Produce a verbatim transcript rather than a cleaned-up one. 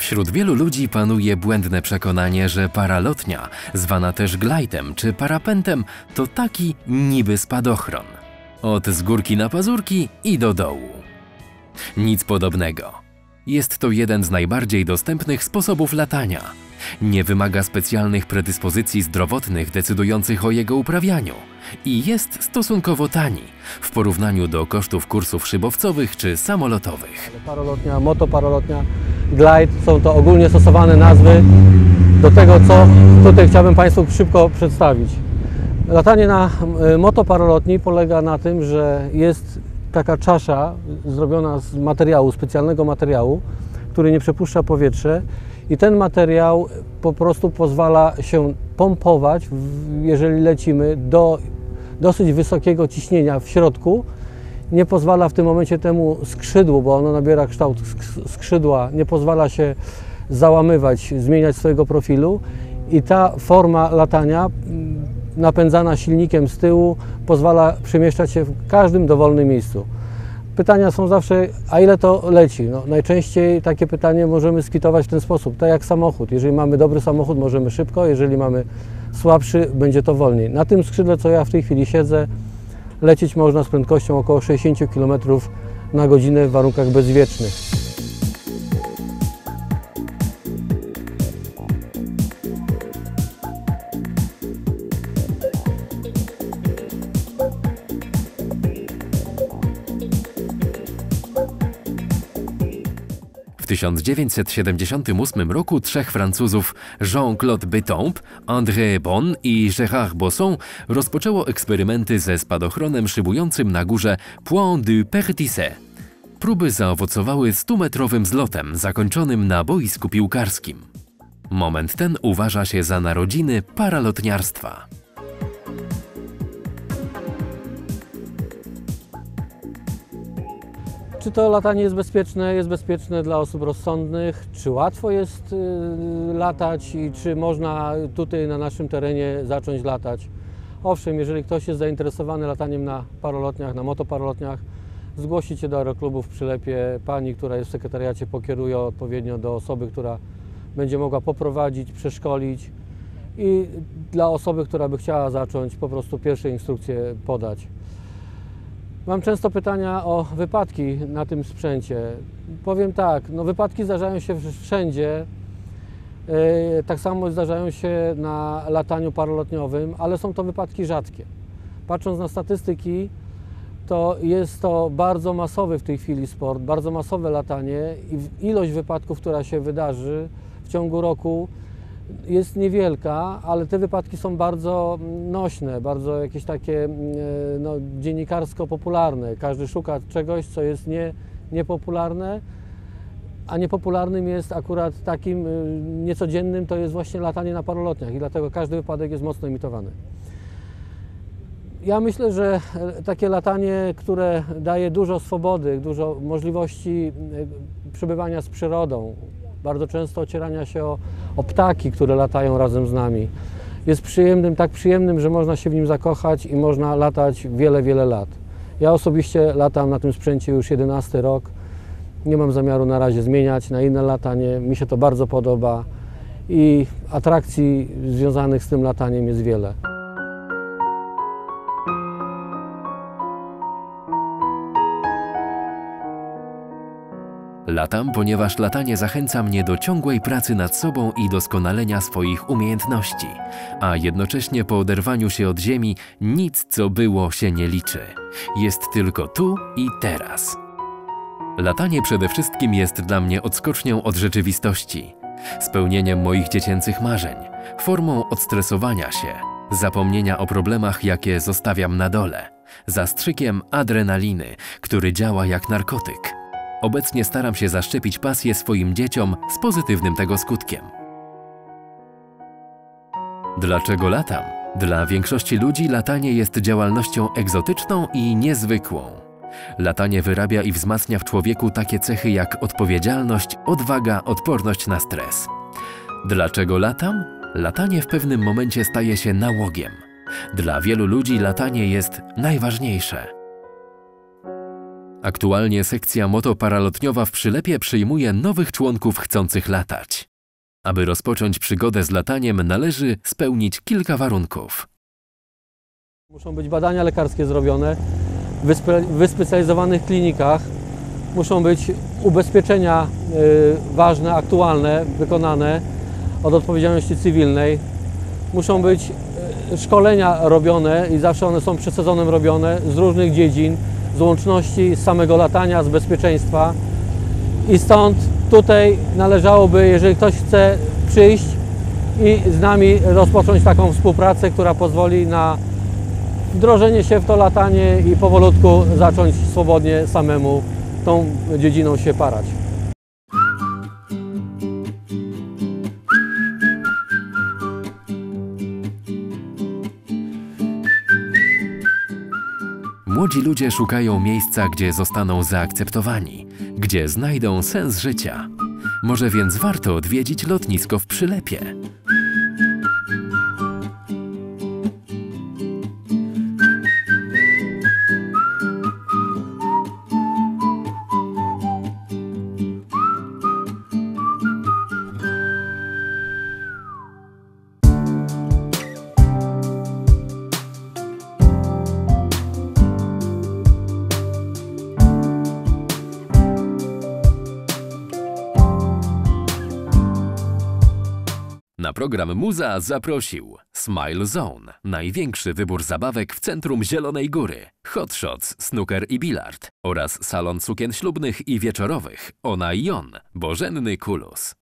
Wśród wielu ludzi panuje błędne przekonanie, że paralotnia, zwana też glajtem czy parapentem, to taki niby spadochron. Od z górki na pazurki i do dołu. Nic podobnego. Jest to jeden z najbardziej dostępnych sposobów latania. Nie wymaga specjalnych predyspozycji zdrowotnych decydujących o jego uprawianiu i jest stosunkowo tani w porównaniu do kosztów kursów szybowcowych czy samolotowych. Paralotnia, motoparalotnia, glide są to ogólnie stosowane nazwy do tego, co tutaj chciałbym Państwu szybko przedstawić. Latanie na motoparalotni polega na tym, że jest taka czasza zrobiona z materiału, specjalnego materiału, który nie przepuszcza powietrze i ten materiał po prostu pozwala się pompować, jeżeli lecimy, do dosyć wysokiego ciśnienia w środku. Nie pozwala w tym momencie temu skrzydłu, bo ono nabiera kształt skrzydła, nie pozwala się załamywać, zmieniać swojego profilu i ta forma latania napędzana silnikiem z tyłu pozwala przemieszczać się w każdym dowolnym miejscu. Pytania są zawsze, a ile to leci? No, najczęściej takie pytanie możemy skwitować w ten sposób, tak jak samochód. Jeżeli mamy dobry samochód, możemy szybko, jeżeli mamy słabszy, będzie to wolniej. Na tym skrzydle, co ja w tej chwili siedzę, lecieć można z prędkością około sześćdziesiąt kilometrów na godzinę w warunkach bezwiecznych. W tysiąc dziewięćset siedemdziesiątym ósmym roku trzech Francuzów Jean-Claude Bétompe, André Bon i Gérard Bosson rozpoczęło eksperymenty ze spadochronem szybującym na górze Point du Pertisset. Próby zaowocowały stumetrowym zlotem zakończonym na boisku piłkarskim. Moment ten uważa się za narodziny paralotniarstwa. Czy to latanie jest bezpieczne? Jest bezpieczne dla osób rozsądnych? Czy łatwo jest y, latać i czy można tutaj na naszym terenie zacząć latać? Owszem, jeżeli ktoś jest zainteresowany lataniem na paralotniach, na motoparalotniach, zgłosi się do aeroklubu w Przylepie. Pani, która jest w sekretariacie, pokieruje odpowiednio do osoby, która będzie mogła poprowadzić, przeszkolić i dla osoby, która by chciała zacząć, po prostu pierwsze instrukcje podać. Mam często pytania o wypadki na tym sprzęcie. Powiem tak, no wypadki zdarzają się wszędzie, yy, tak samo zdarzają się na lataniu paralotniowym, ale są to wypadki rzadkie. Patrząc na statystyki, to jest to bardzo masowy w tej chwili sport, bardzo masowe latanie i ilość wypadków, która się wydarzy w ciągu roku, jest niewielka, ale te wypadki są bardzo nośne, bardzo jakieś takie no, dziennikarsko-popularne. Każdy szuka czegoś, co jest nie, niepopularne, a niepopularnym jest akurat takim niecodziennym, to jest właśnie latanie na paralotniach i dlatego każdy wypadek jest mocno imitowany. Ja myślę, że takie latanie, które daje dużo swobody, dużo możliwości przebywania z przyrodą, bardzo często ocierania się o, o ptaki, które latają razem z nami, jest przyjemnym, tak przyjemnym, że można się w nim zakochać i można latać wiele, wiele lat. Ja osobiście latam na tym sprzęcie już jedenasty rok. Nie mam zamiaru na razie zmieniać na inne latanie. Mi się to bardzo podoba i atrakcji związanych z tym lataniem jest wiele. Latam, ponieważ latanie zachęca mnie do ciągłej pracy nad sobą i doskonalenia swoich umiejętności, a jednocześnie po oderwaniu się od ziemi nic, co było, się nie liczy. Jest tylko tu i teraz. Latanie przede wszystkim jest dla mnie odskocznią od rzeczywistości, spełnieniem moich dziecięcych marzeń, formą odstresowania się, zapomnienia o problemach, jakie zostawiam na dole, zastrzykiem adrenaliny, który działa jak narkotyk. Obecnie staram się zaszczepić pasję swoim dzieciom z pozytywnym tego skutkiem. Dlaczego latam? Dla większości ludzi latanie jest działalnością egzotyczną i niezwykłą. Latanie wyrabia i wzmacnia w człowieku takie cechy jak odpowiedzialność, odwaga, odporność na stres. Dlaczego latam? Latanie w pewnym momencie staje się nałogiem. Dla wielu ludzi latanie jest najważniejsze. Aktualnie sekcja motoparalotniowa w Przylepie przyjmuje nowych członków chcących latać. Aby rozpocząć przygodę z lataniem, należy spełnić kilka warunków. Muszą być badania lekarskie zrobione w wyspe, wyspecjalizowanych klinikach. Muszą być ubezpieczenia y, ważne, aktualne, wykonane od odpowiedzialności cywilnej. Muszą być y, szkolenia robione i zawsze one są przed sezonem robione z różnych dziedzin, z łączności z samego latania, z bezpieczeństwa. I stąd tutaj należałoby, jeżeli ktoś chce przyjść i z nami rozpocząć taką współpracę, która pozwoli na wdrożenie się w to latanie i powolutku zacząć swobodnie samemu tą dziedziną się parać. Młodzi ludzie szukają miejsca, gdzie zostaną zaakceptowani, gdzie znajdą sens życia. Może więc warto odwiedzić lotnisko w Przylepie. Na program Muza zaprosił Smile Zone, największy wybór zabawek w centrum Zielonej Góry, Hot Shots, snooker i bilard oraz salon sukien ślubnych i wieczorowych Ona i On, Bożenny Kulus.